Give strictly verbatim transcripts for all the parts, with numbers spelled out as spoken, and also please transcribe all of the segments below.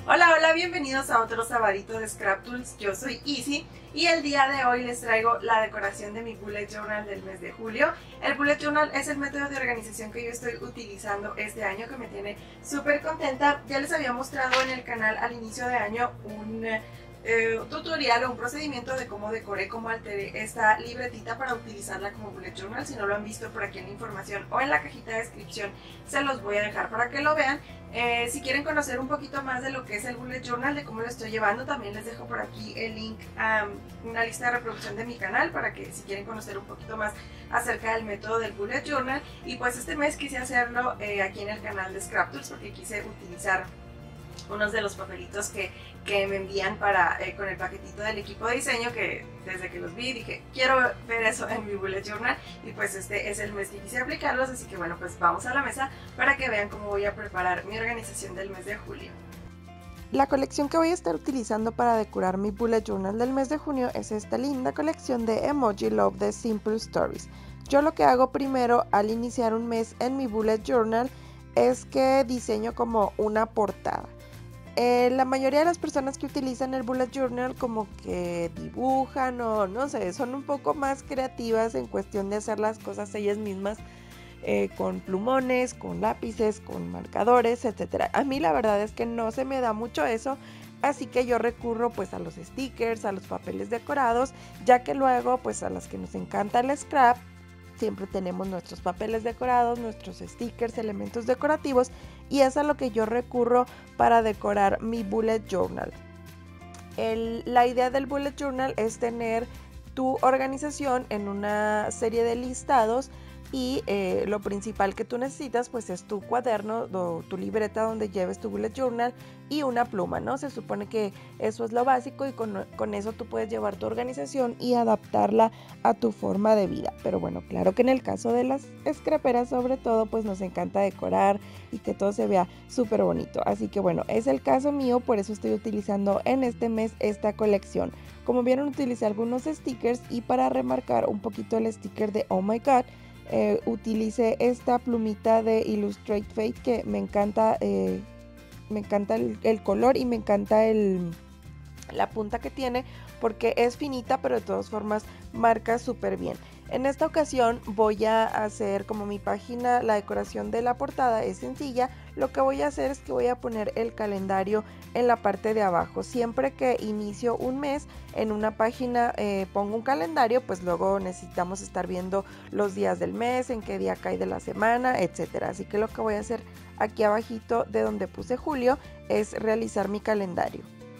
Hola, hola, bienvenidos a otro sabadito de Scrap Tools. Yo soy Easy y el día de hoy les traigo la decoración de mi Bullet Journal del mes de julio. El Bullet Journal es el método de organización que yo estoy utilizando este año, que me tiene súper contenta. Ya les había mostrado en el canal al inicio de año un eh, tutorial o un procedimiento de cómo decoré, cómo alteré esta libretita para utilizarla como Bullet Journal. Si no lo han visto, por aquí en la información o en la cajita de descripción se los voy a dejar para que lo vean. Eh, si quieren conocer un poquito más de lo que es el Bullet Journal, de cómo lo estoy llevando, también les dejo por aquí el link a um, una lista de reproducción de mi canal para que si quieren conocer un poquito más acerca del método del Bullet Journal. Y pues este mes quise hacerlo eh, aquí en el canal de Scrap Tools porque quise utilizar unos de los papelitos que, que me envían para, eh, con el paquetito del equipo de diseño, que desde que los vi dije quiero ver eso en mi Bullet Journal, y pues este es el mes que quise aplicarlos, así que bueno, pues vamos a la mesa para que vean cómo voy a preparar mi organización del mes de julio. La colección que voy a estar utilizando para decorar mi Bullet Journal del mes de junio es esta linda colección de Emoji Love de Simple Stories. Yo lo que hago primero al iniciar un mes en mi Bullet Journal es que diseño como una portada. Eh, la mayoría de las personas que utilizan el Bullet Journal como que dibujan o no sé, son un poco más creativas en cuestión de hacer las cosas ellas mismas, eh, con plumones, con lápices, con marcadores, etcétera. A mí la verdad es que no se me da mucho eso, así que yo recurro pues a los stickers, a los papeles decorados, ya que luego pues a las que nos encanta el scrap, siempre tenemos nuestros papeles decorados, nuestros stickers, elementos decorativos, y es a lo que yo recurro para decorar mi Bullet Journal. El, la idea del Bullet Journal es tener tu organización en una serie de listados, y eh, lo principal que tú necesitas pues es tu cuaderno o tu libreta donde lleves tu Bullet Journal y una pluma, ¿no? Se supone que eso es lo básico, y con, con eso tú puedes llevar tu organización y adaptarla a tu forma de vida. Pero bueno, claro que en el caso de las scraperas sobre todo pues nos encanta decorar y que todo se vea súper bonito, así que bueno, es el caso mío, por eso estoy utilizando en este mes esta colección. Como vieron, utilicé algunos stickers, y para remarcar un poquito el sticker de Oh My God, Eh, utilicé esta plumita de Illustrate Fate que me encanta, eh, me encanta el, el color, y me encanta el, la punta que tiene porque es finita, pero de todas formas marca súper bien. En esta ocasión voy a hacer como mi página, la decoración de la portada es sencilla. Lo que voy a hacer es que voy a poner el calendario en la parte de abajo. Siempre que inicio un mes en una página eh, pongo un calendario, pues luego necesitamos estar viendo los días del mes, en qué día cae de la semana, etcétera. Así que lo que voy a hacer aquí abajito de donde puse julio es realizar mi calendario.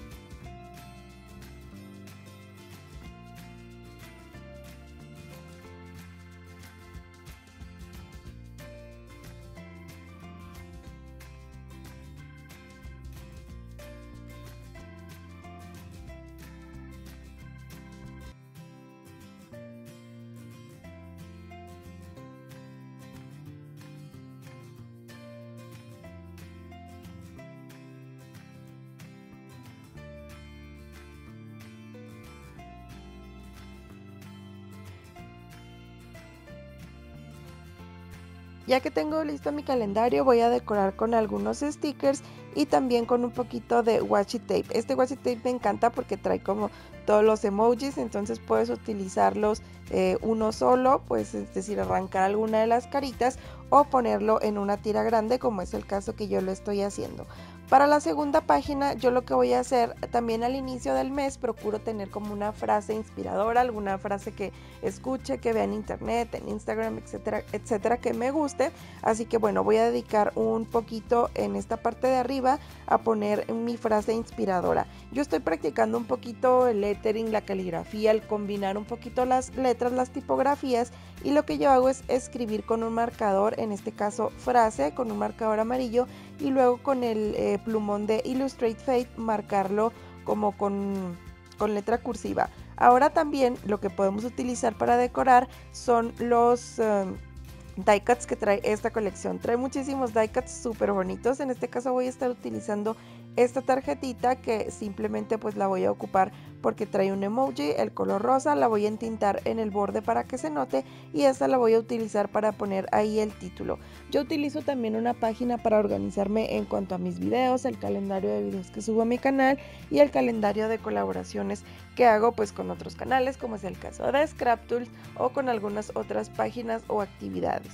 Ya que tengo listo mi calendario, voy a decorar con algunos stickers y también con un poquito de washi tape. Este washi tape me encanta porque trae como todos los emojis, entonces puedes utilizarlos eh, uno solo, pues es decir, arrancar alguna de las caritas o ponerlo en una tira grande, como es el caso que yo lo estoy haciendo. Para la segunda página, yo lo que voy a hacer también al inicio del mes, procuro tener como una frase inspiradora, alguna frase que escuche, que vea en internet, en Instagram, etcétera, etcétera, que me guste. Así que bueno, voy a dedicar un poquito en esta parte de arriba a poner mi frase inspiradora. Yo estoy practicando un poquito el lettering, la caligrafía, el combinar un poquito las letras, las tipografías, y lo que yo hago es escribir con un marcador, en este caso frase, con un marcador amarillo, y luego con el eh, plumón de Illustrate Fate marcarlo como con, con letra cursiva. Ahora también lo que podemos utilizar para decorar son los um, die cuts que trae esta colección. Trae muchísimos die cuts súper bonitos. En este caso voy a estar utilizando esta tarjetita que simplemente pues la voy a ocupar porque trae un emoji, el color rosa, la voy a entintar en el borde para que se note y esta la voy a utilizar para poner ahí el título. Yo utilizo también una página para organizarme en cuanto a mis videos, el calendario de videos que subo a mi canal y el calendario de colaboraciones que hago pues con otros canales, como es el caso de ScrapTools o con algunas otras páginas o actividades.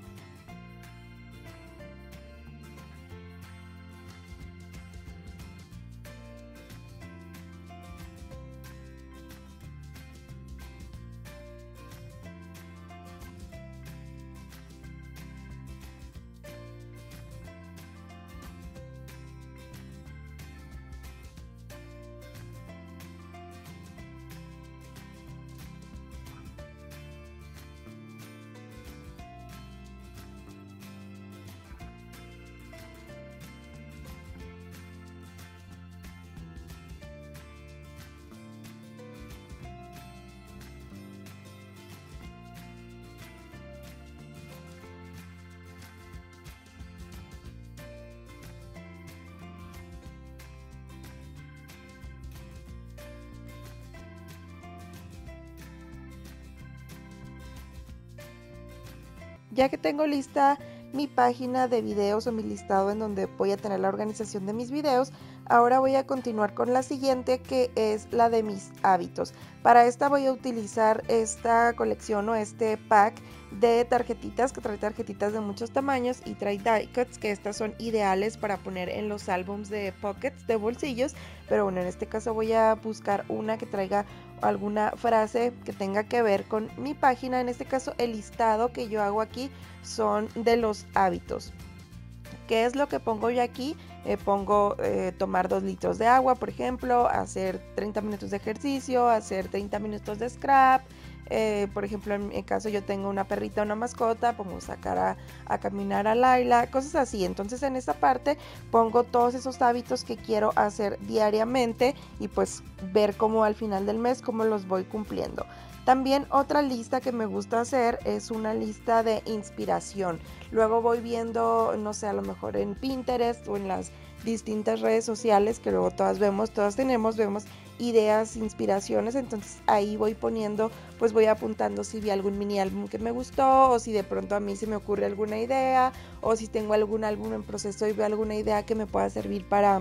Ya que tengo lista mi página de videos o mi listado en donde voy a tener la organización de mis videos, ahora voy a continuar con la siguiente, que es la de mis hábitos. Para esta voy a utilizar esta colección o este pack de tarjetitas, que trae tarjetitas de muchos tamaños y trae die cuts, que estas son ideales para poner en los álbums de pockets, de bolsillos. Pero bueno, en este caso voy a buscar una que traiga alguna frase que tenga que ver con mi página. En este caso el listado que yo hago aquí son de los hábitos. ¿Qué es lo que pongo yo aquí? Eh, pongo eh, tomar dos litros de agua, por ejemplo, hacer treinta minutos de ejercicio, hacer treinta minutos de scrap. Eh, por ejemplo, en mi caso yo tengo una perrita, una mascota, pongo sacar a, a caminar a Laila, cosas así. Entonces en esta parte pongo todos esos hábitos que quiero hacer diariamente y pues ver cómo al final del mes cómo los voy cumpliendo. También otra lista que me gusta hacer es una lista de inspiración. Luego voy viendo, no sé, a lo mejor en Pinterest o en las distintas redes sociales que luego todas vemos, todas tenemos, vemos ideas, inspiraciones, entonces ahí voy poniendo, pues voy apuntando si vi algún mini álbum que me gustó o si de pronto a mí se me ocurre alguna idea o si tengo algún álbum en proceso y veo alguna idea que me pueda servir para...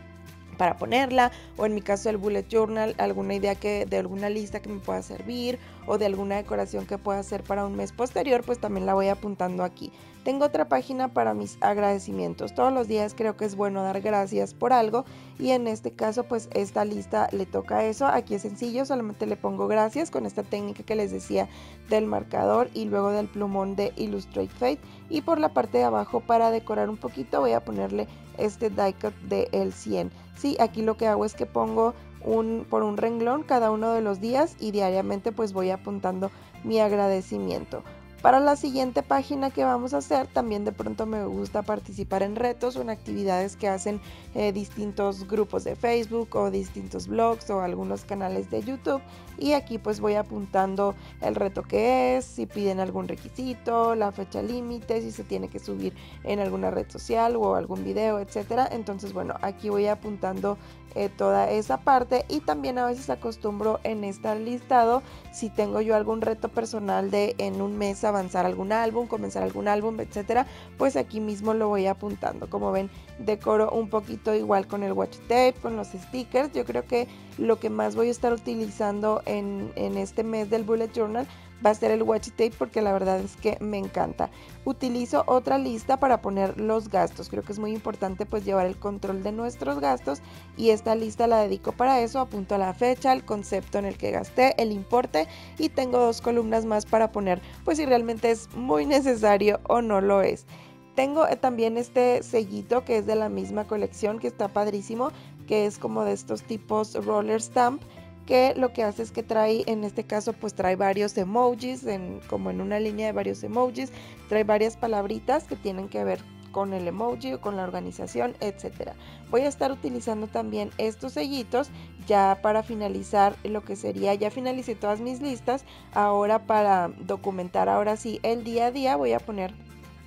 para ponerla, o en mi caso el bullet journal, alguna idea que de alguna lista que me pueda servir o de alguna decoración que pueda hacer para un mes posterior, pues también la voy apuntando aquí. Tengo otra página para mis agradecimientos. Todos los días creo que es bueno dar gracias por algo y en este caso pues esta lista le toca eso. Aquí es sencillo, solamente le pongo gracias con esta técnica que les decía del marcador y luego del plumón de Illustrate Fate, y por la parte de abajo para decorar un poquito voy a ponerle este die cut de el cien. Sí, aquí lo que hago es que pongo un, por un renglón cada uno de los días y diariamente pues voy apuntando mi agradecimiento. Para la siguiente página que vamos a hacer, también de pronto me gusta participar en retos o en actividades que hacen eh, distintos grupos de Facebook o distintos blogs o algunos canales de YouTube, y aquí pues voy apuntando el reto que es, si piden algún requisito, la fecha límite, si se tiene que subir en alguna red social o algún video, etcétera. Entonces bueno, aquí voy apuntando eh, toda esa parte, y también a veces acostumbro en este listado, si tengo yo algún reto personal de en un mes avanzar algún álbum, comenzar algún álbum, etcétera, pues aquí mismo lo voy apuntando. Como ven, decoro un poquito igual con el washi tape, con los stickers. Yo creo que lo que más voy a estar utilizando en, en este mes del bullet journal va a ser el washi tape, porque la verdad es que me encanta. Utilizo otra lista para poner los gastos. Creo que es muy importante pues llevar el control de nuestros gastos, y esta lista la dedico para eso. Apunto la fecha, el concepto en el que gasté, el importe, y tengo dos columnas más para poner pues si realmente es muy necesario o no lo es. Tengo también este sellito que es de la misma colección, que está padrísimo, que es como de estos tipos roller stamp, que lo que hace es que trae, en este caso pues trae varios emojis, en, como en una línea de varios emojis, trae varias palabritas que tienen que ver con el emoji o con la organización, etcétera. Voy a estar utilizando también estos sellitos ya para finalizar lo que sería, ya finalicé todas mis listas. Ahora para documentar ahora sí el día a día voy a poner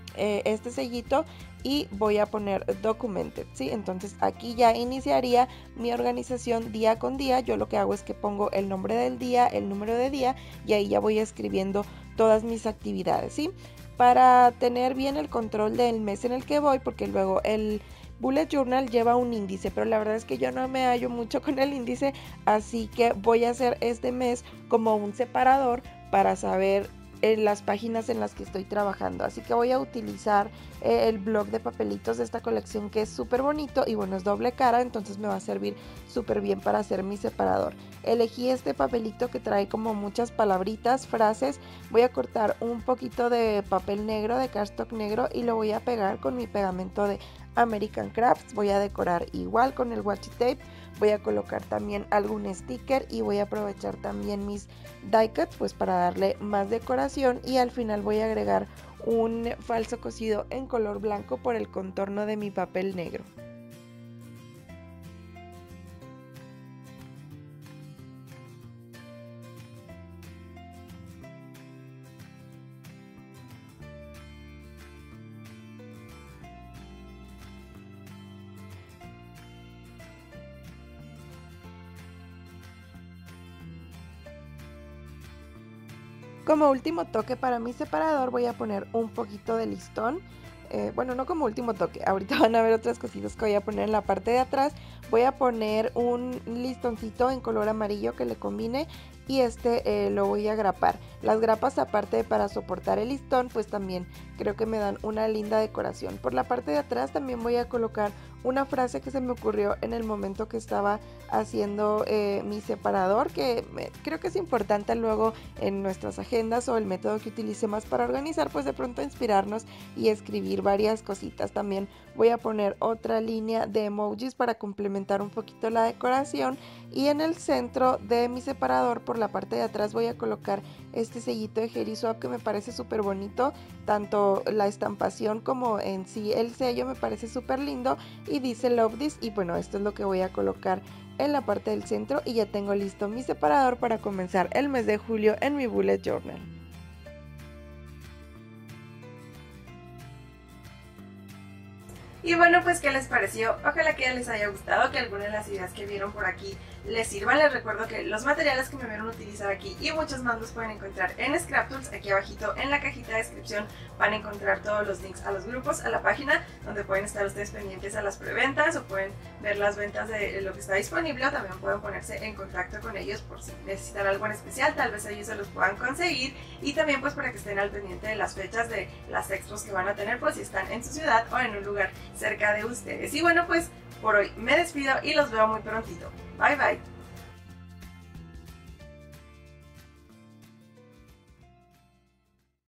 eh, este sellito y voy a poner documented, ¿sí? Entonces aquí ya iniciaría mi organización día con día. Yo lo que hago es que pongo el nombre del día, el número de día y ahí ya voy escribiendo todas mis actividades, ¿sí? Para tener bien el control del mes en el que voy, porque luego el bullet journal lleva un índice, pero la verdad es que yo no me hallo mucho con el índice, así que voy a hacer este mes como un separador para saber en las páginas en las que estoy trabajando. Así que voy a utilizar eh, el blog de papelitos de esta colección, que es súper bonito y bueno, es doble cara, entonces me va a servir súper bien para hacer mi separador. Elegí este papelito que trae como muchas palabritas, frases. Voy a cortar un poquito de papel negro, de cardstock negro, y lo voy a pegar con mi pegamento de American Crafts. Voy a decorar igual con el washi tape. Voy a colocar también algún sticker y voy a aprovechar también mis die cuts pues para darle más decoración, y al final voy a agregar un falso cosido en color blanco por el contorno de mi papel negro. Como último toque para mi separador voy a poner un poquito de listón. Eh, bueno, no como último toque, ahorita van a ver otras cositas que voy a poner en la parte de atrás. Voy a poner un listoncito en color amarillo que le combine y este eh, lo voy a grapar. Las grapas, aparte de para soportar el listón, pues también creo que me dan una linda decoración. Por la parte de atrás también voy a colocar una frase que se me ocurrió en el momento que estaba haciendo eh, mi separador, que me, creo que es importante luego en nuestras agendas o el método que utilice más para organizar, pues de pronto inspirarnos y escribir varias cositas. También voy a poner otra línea de emojis para complementar un poquito la decoración, y en el centro de mi separador por la parte de atrás voy a colocar este sellito de Hairy Swap que me parece súper bonito. Tanto la estampación como en sí el sello me parece súper lindo y dice Love This, y bueno, esto es lo que voy a colocar en la parte del centro y ya tengo listo mi separador para comenzar el mes de julio en mi bullet journal. Y bueno, pues ¿qué les pareció? Ojalá que les haya gustado, que alguna de las ideas que vieron por aquí les sirvan. Les recuerdo que los materiales que me vieron utilizar aquí y muchos más los pueden encontrar en Scraptools. Aquí abajito en la cajita de descripción van a encontrar todos los links a los grupos, a la página, donde pueden estar ustedes pendientes a las preventas o pueden ver las ventas de lo que está disponible, o también pueden ponerse en contacto con ellos por si necesitan algo en especial, tal vez ellos se los puedan conseguir, y también pues para que estén al pendiente de las fechas de las expos que van a tener, pues si están en su ciudad o en un lugar cerca de ustedes. Y bueno, pues por hoy me despido y los veo muy prontito. Bye bye.